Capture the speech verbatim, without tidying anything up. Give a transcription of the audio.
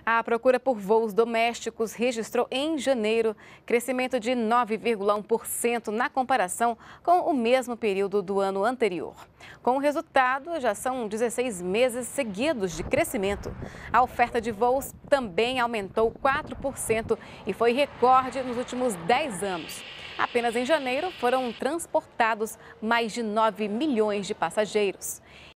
A procura por voos domésticos registrou em janeiro crescimento de nove vírgula um por cento na comparação com o mesmo período do ano anterior. Com o resultado, já são dezesseis meses seguidos de crescimento. A oferta de voos também aumentou quatro por cento e foi recorde nos últimos dez anos. Apenas em janeiro foram transportados mais de nove milhões de passageiros.